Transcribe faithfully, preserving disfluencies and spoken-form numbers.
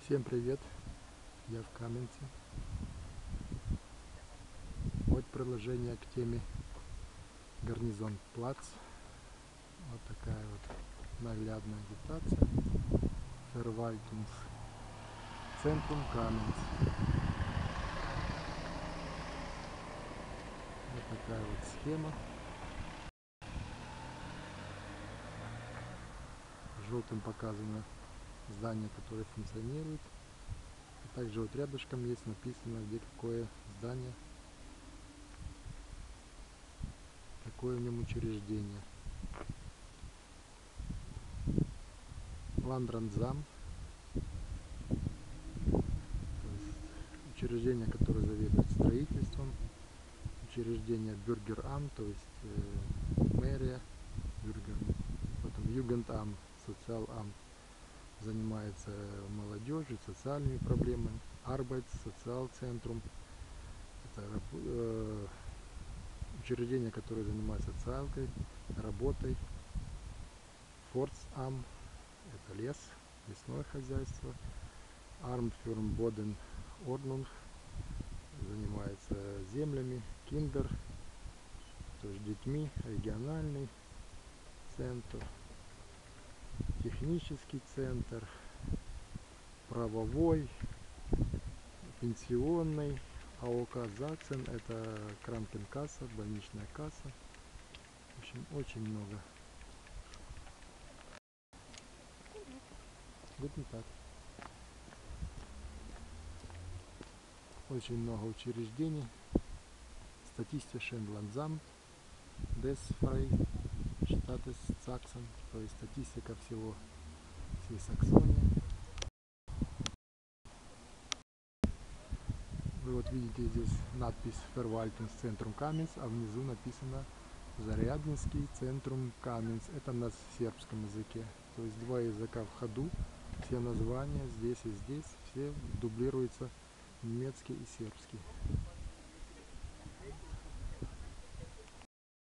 Всем привет, я в Каменце. Вот приложение к теме Гарнизон Плац. Вот такая вот наглядная агитация. Verwaltungs Центрум Каменц. Вот такая вот схема. Желтым показано здание, которое функционирует. И также вот рядышком есть написано, где какое здание, какое в нем учреждение. Ландранзам, то есть учреждение, которое заведует строительством. Учреждение Бюргерам, то есть э, мэрия, бюргер, потом Югендам, социал-ам, занимается молодежью, социальными проблемами. Арбайт, социал-центрум, это э, учреждение, которое занимается социалкой, работой. Форцам, это лес, лесное хозяйство. Армфюрм Боден Орнунг, занимается землями. Киндер, то есть детьми. Региональный центр, технический центр, правовой, пенсионный, АОК Заксен, это Кранкенкасса, больничная касса. В общем, очень много. Guten Tag. Очень много учреждений. Статистischen Landsamt des Freistaates Sachsen, то есть статистика всего всей Саксонии. Вы вот видите здесь надпись Verwaltungszentrum Каменц, а внизу написано Заряднинский Центрум Каменц. Это на сербском языке. То есть два языка в ходу. Все названия здесь и здесь, все дублируются, немецкий и сербский.